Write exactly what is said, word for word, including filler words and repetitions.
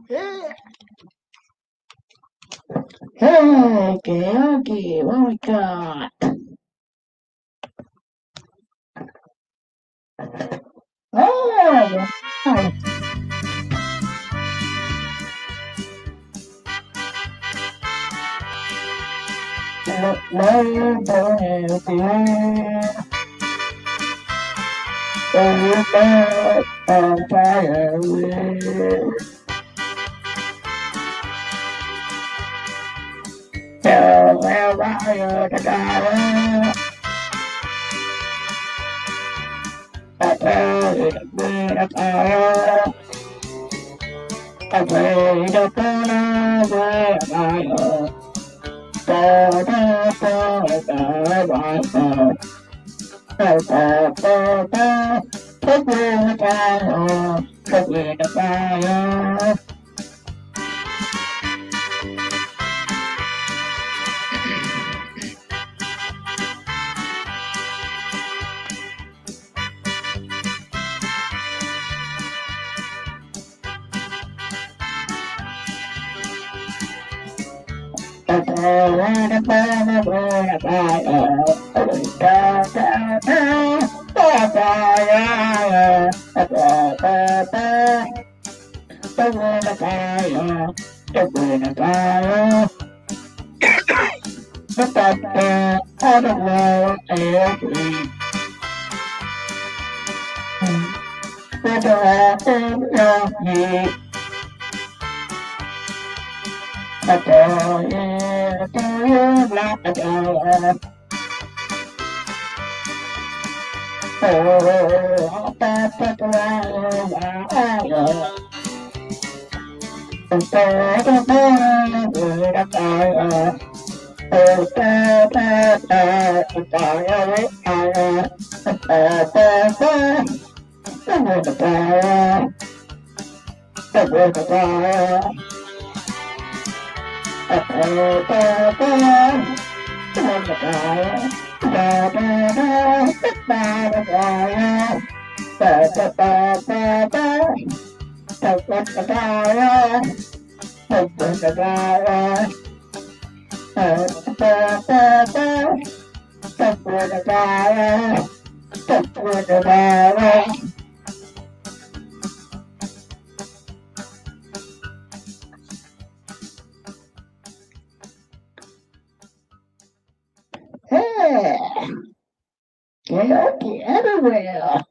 Yeah. Hey, karaoke, what we got? Oh, nice. Look, love, baby. So you back on fire with. Tell me why you're the guy. I tell you to be the fire. I play the corner where I am. Da da da da da da. Da da da da. Put me in the fire. Put me in the fire. Da da da da da da da. Da da da. Da da da da da da. Put me in the fire. Put me in the fire. But that I don't know every but I think of me. I tell you, I tell you, like I tell you. Oh, that's what I love. And so the morning would I fire. Oh, da da da, the fire, fire, da da da, the wind fire, the wind fire. Da da da da, the wind fire. Da da da, the fire fire. Da da da da da, the wind fire. The wind fire. Da da da da, the wind fire. The wind fire. Hey, karaoke everywhere.